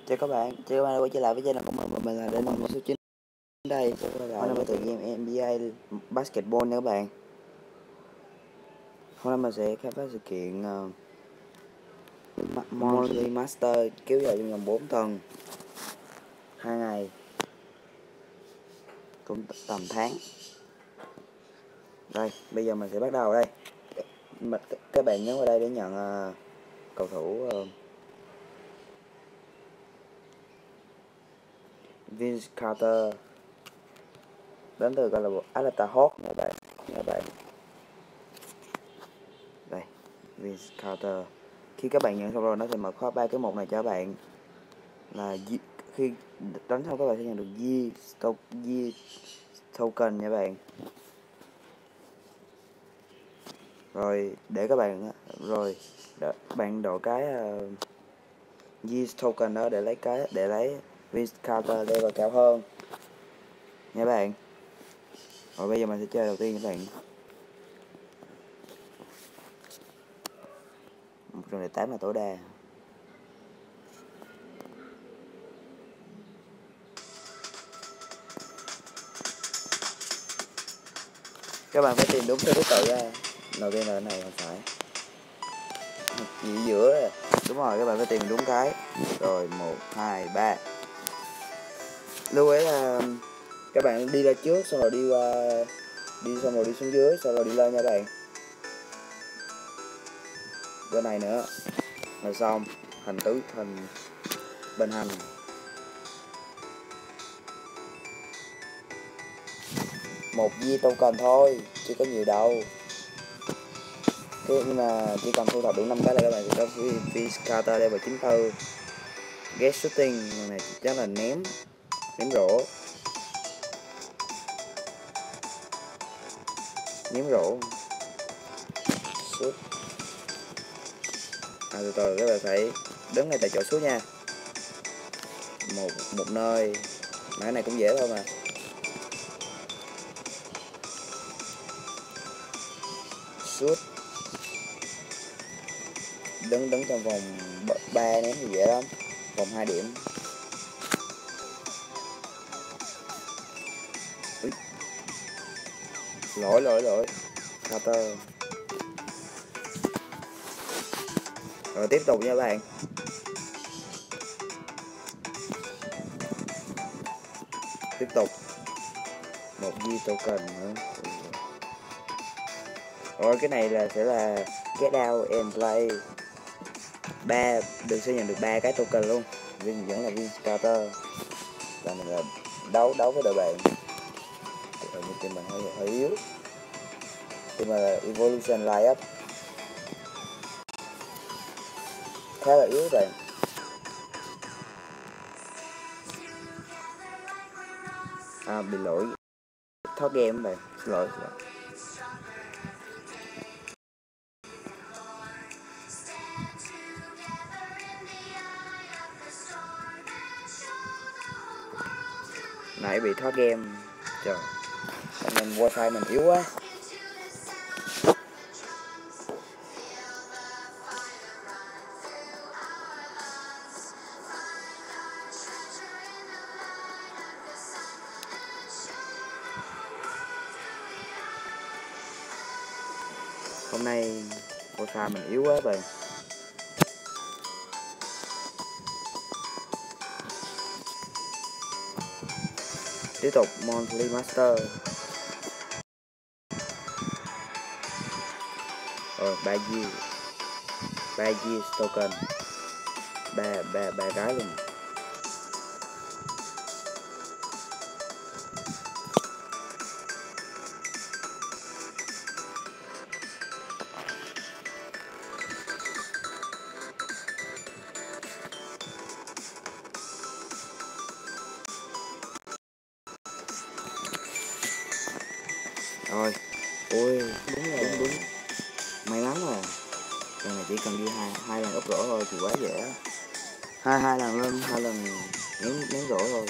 chào các bạn đã quay trở lại với channel của mình và mình là Đinh số 9 đây. Hôm nay mình tựa game NBA Basketball nha các bạn. Hôm nay mình sẽ khám phá sự kiện Monthly Master kéo dài trong vòng 4 tuần 2 ngày cũng tầm tháng. Đây, bây giờ mình sẽ bắt đầu đây. Các bạn nhấn vào đây để nhận cầu thủ Vince Carter đến từ câu lạc bộ Atlanta Hawks nha bạn. Đây, Vince Carter. Khi các bạn nhận xong rồi nó sẽ mở khóa 3 cái mục này cho các bạn là khi đánh xong các bạn sẽ nhận được G token nha bạn. Rồi để các bạn bạn đổi cái G token đó để lấy Vince Carter level cao hơn nha bạn. Rồi bây giờ mình sẽ chơi đầu tiên các bạn. 108 là tối đa. Các bạn phải tìm đúng theo thứ tự ra. Đầu tiên là cái này không phải. Gì giữa này. Đúng rồi, các bạn phải tìm đúng cái. Rồi 1, 2, 3. Lưu ý là các bạn đi ra trước, xong rồi xong rồi đi xuống dưới, xong rồi đi lên nha các bạn. Bên này nữa. Rồi xong, hình bên hành. Một viên token thôi, chứ có nhiều đâu. Nhưng mà chỉ cần thu thập đủ 5 cái là các bạn sẽ có Vince Carter level 94. Get shooting này chắc là ném rổ. Shoot. Từ từ các bạn phải đứng ngay tại chỗ shoot nha. Một nơi mà cái này cũng dễ thôi mà. Shoot. Đứng trong vòng 3 ném thì dễ lắm. Vòng 2 điểm. Lỗi. Carter. Rồi tiếp tục nha các bạn. Tiếp tục. Một G token nữa. Rồi cái này sẽ là get out and play. Được sẽ nhận được 3 cái token luôn. Vẫn là Vince Carter. Và mình là đấu với đội bạn. Team mình hơi yếu. Team mình là Evolution Lineup. Khá là yếu bạn. Bị lỗi thoát game các bạn. Xin lỗi. Nãy bị thoát game. Trời. Mình wifi mình yếu quá. Hôm nay wifi mình yếu quá bạn. Tiếp tục Monthly Master. Rồi 3 G token. 3 cái luôn. Rồi. Ôi, đúng. May mắn rồi. Lần này chỉ cần đi hai lần úp rổ thôi thì quá dễ. Hai lần lên, 2 lần ném rổ thôi.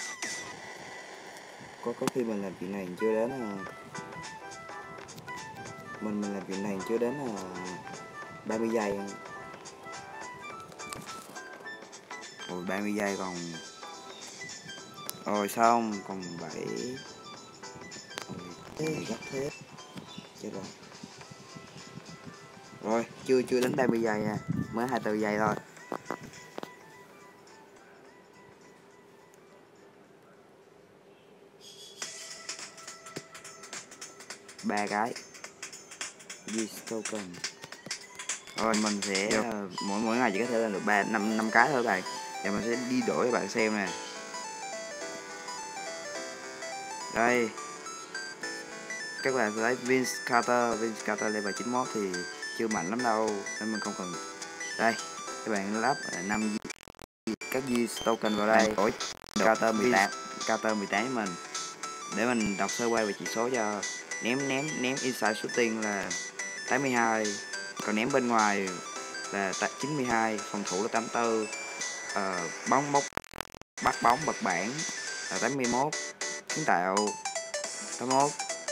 Có khi mình làm chuyện này chưa đến mình làm chuyện này chưa đến 30 giây. Ôi 30 giây còn. Rồi xong, còn 7. Ôi gấp thế. Chết rồi. Rồi, chưa đến 30 giây nha, mới 24 giây thôi. Ba cái Geese token. Rồi mình sẽ mỗi ngày chỉ có thể lên được 5 cái thôi các bạn. Và mình sẽ đi đổi cho bạn xem nè. Đây. Các bạn thấy Vince Carter level 91 thì chưa mạnh lắm đâu nên mình không cần. Đây, các bạn lắp 5 các Geese token vào đây. Đổi Carter 18 cho mình. Để mình đọc sơ qua về chỉ số cho. Ném inside shooting là 82, còn ném bên ngoài là 92, phòng thủ là 84, bóng bắt bóng bật bảng là 81, kiến tạo 81,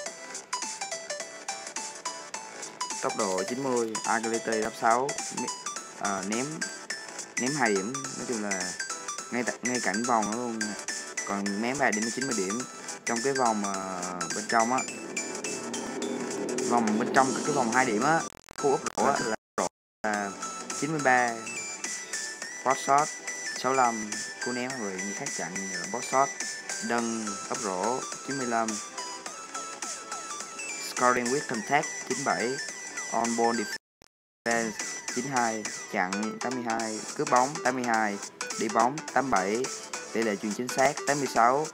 tốc độ 90, agility 86, ném 2 điểm, nói chung là ngay cạnh vòng đó luôn. Còn ném 3 điểm 90 điểm trong cái vòng bên trong á, vòng bên trong cái vòng 2 điểm á, khu úp rổ á là 93, post shot 65, cú ném người như khác chặn như là post shot, đâng úp rổ 95, scoring with contact 97, on ball defense 92, chặn 82, cướp bóng 82, đi bóng 87, tỷ lệ chuyền chính xác 86,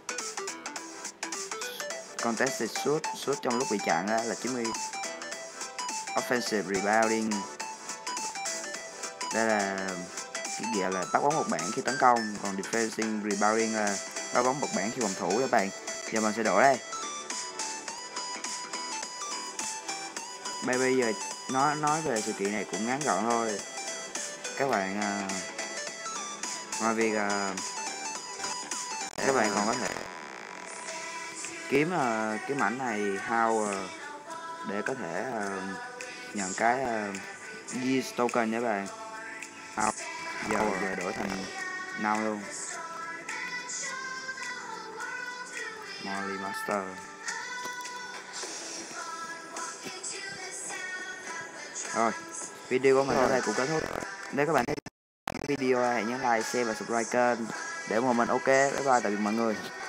contested shoot trong lúc bị chặn là 90, offensive rebounding, đây là cái gọi là bắt bóng một bạn khi tấn công, còn defending rebounding là bắt bóng một bạn khi phòng thủ các bạn. Giờ mình sẽ đổi đây. Bây giờ nói về sự kiện này cũng ngắn gọn thôi. Các bạn ngoài việc các bạn còn có thể kiếm cái mảnh này how để có thể nhận cái Geese token nha các bạn. Giờ đổi thành now luôn. Molly Master. Rồi, video của mình ở đây cũng kết thúc. Nếu các bạn thấy video hãy nhấn like, share và subscribe kênh để ủng hộ mình. Ok, bye bye, tạm biệt mọi người.